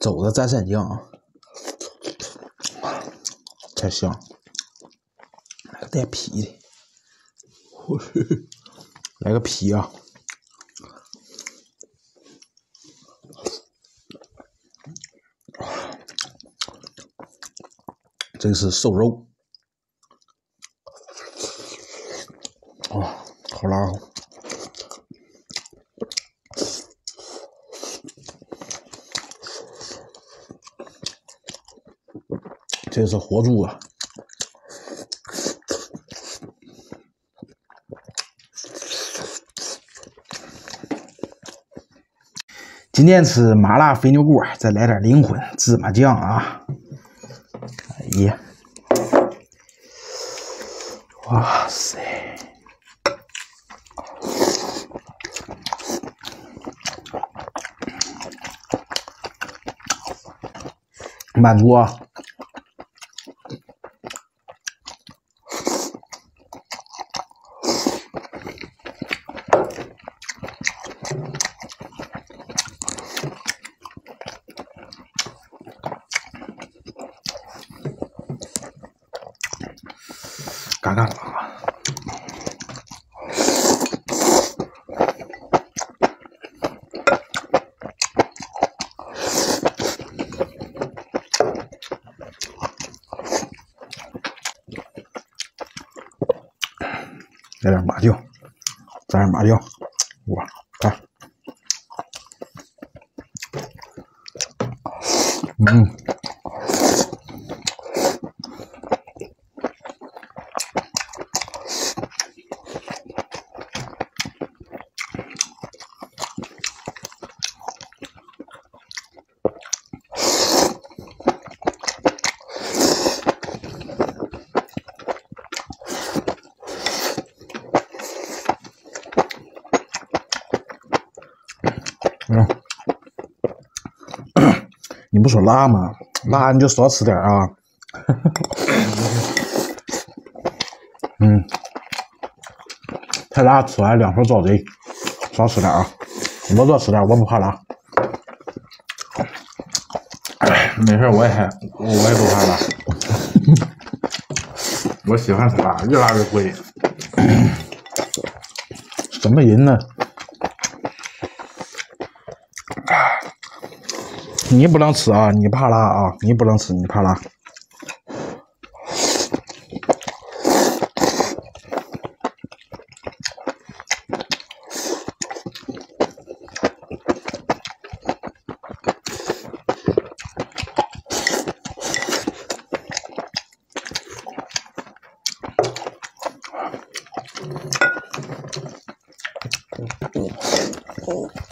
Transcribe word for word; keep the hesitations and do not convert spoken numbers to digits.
肘子蘸蘸酱啊，太香。来个带皮的，来个皮啊！这个是瘦肉，哦，好辣哦！这个是活猪啊。今天吃麻辣肥牛锅，再来点灵魂芝麻酱啊！哎呀，哇塞！满足啊！嘎嘎辣！来点麻酱，蘸点麻酱，哇，看，嗯。嗯，你不说辣吗？辣你就少吃点啊。嗯，太辣吃完两头遭罪，少吃点啊。我多吃点，我不怕辣。没事，我也还我也不怕辣。我喜欢吃辣，越辣越贵。什么人呢？你不能吃啊！你怕辣啊！你不能吃，你怕辣。哦。